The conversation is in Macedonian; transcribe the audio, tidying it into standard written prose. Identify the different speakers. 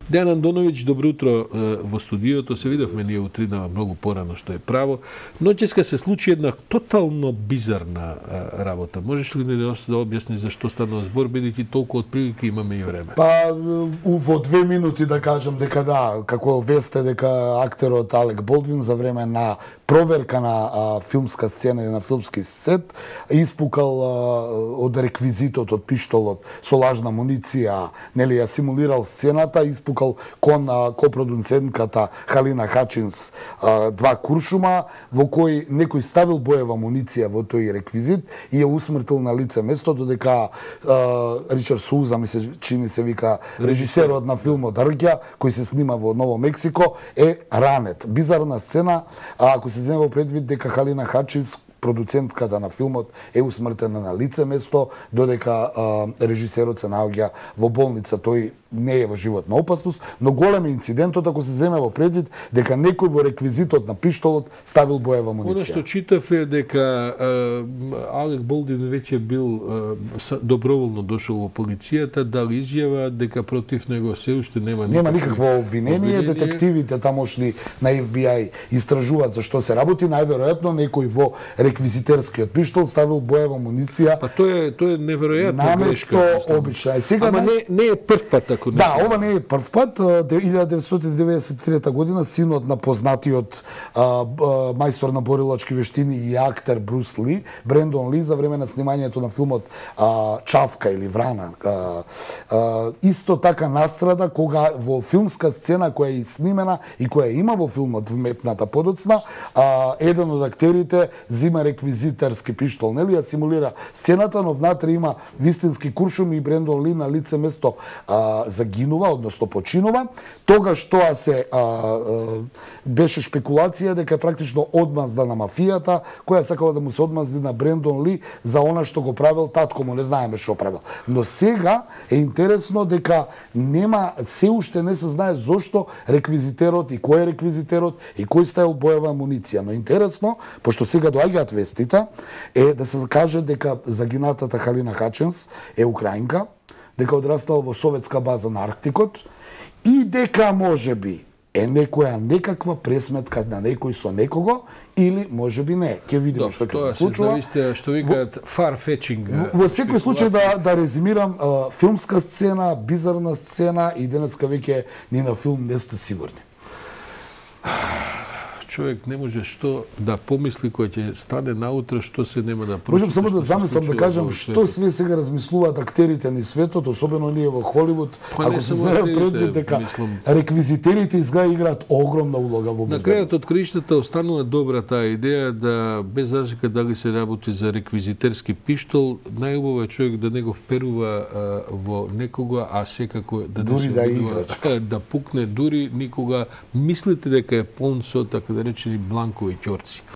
Speaker 1: Дејан Андоновиќ, добро утро во студиото. Се видовме ние утринава многу порано, што е право. Ноќеска се случи една тотално бизарна работа. Можеш ли да објасни за што станува збор, бидејќи толку отприлики имаме и време?
Speaker 2: Па, во 2 минути да кажам дека да, како весте дека актерот Алек Болдвин за време на проверка на филмска сцена и на филмски сет испукал од реквизитот од пиштолот со лажна муниција, нели ја симулирал сцената, испукал кон копродуцентката Халина Хачинс 2 куршума во кој некој ставил боева муниција во тој реквизит и ја усмртил на лице место, додека Ричард Суза, ми се чини се вика режисерот на филмот Рќа, кој се снима во Ново Мексико, е ранет. Бизарна сцена, ако се земе во предвид дека Халина Хачинс, продуцентката на филмот, е усмртена на лице место, додека режисерот се наоѓа во болница. Тој не е во животна опасност, но голем е инцидентот ако се земе во предвид дека некој во реквизитот на пиштолот ставил боева муниција.
Speaker 1: Оно што читав е дека Алек Болдвин веќе бил доброволно дошол во полицијата, дал изјава дека против него се уште нема
Speaker 2: никакво обвинение. Детективите тамошни на FBI истражуваат за што се работи. Најверојатно некој во реквизитерскиот пиштол ставил боева муниција.
Speaker 1: Па тоа е неверојатно
Speaker 2: наместо обична.
Speaker 1: Ама не е прв пат.
Speaker 2: Да, ова не е прв пат. 1993 година синот на познатиот мајстор на борилачки вештини и актер Брус Ли, Брендон Ли, за време на снимањето на филмот Чавка или Врана, исто така настрада кога во филмска сцена која е снимена и која има во филмот вметната подоцна, еден од актерите зима реквизитерски пиштол, нели ја симулира сцената, но внатре има вистински куршум и Брендон Ли на лице место загинува, односно починува. Тогаш тоа се беше шпекулација дека е практично одмазда на мафијата, која сакала да му се одмазди на Брендон Ли за она што го правил татко му, не знаеме што правил. Но сега е интересно дека се уште не се знае зошто реквизитерот и кој е реквизитерот и кој ставил боева муниција. Но интересно, пошто сега доаѓаат вестите, е да се каже дека загинатата Халина Хачинс е украинка, дека одраснала во советска база на Арктикот и дека можеби е некаква пресметка на некој со некого или можеби не. Ќе видиме што ќе се случува.
Speaker 1: Тоа што викаат far-fetching.
Speaker 2: Во секој случај да резимирам, филмска сцена, бизарна сцена и денеска веќе ни на филм не сте сигурни.
Speaker 1: Човек не може што да помисли кој ќе стане наутро, што се нема да прочита.
Speaker 2: Можам само да замислам да кажам што све сега размислуваат актерите ни светот, особено ние во Холивуд, ако се земе предвид дека реквизитерите играат огромна улога во безбедност.
Speaker 1: На крајот од краиштата останува добра таа идеја да без разлика дали се работи за реквизитерски пиштол, најубаво е човек да не го вперува во некога, а секако да пукне, дури никога мислите дека е полн со така да речени бланкови ќорци.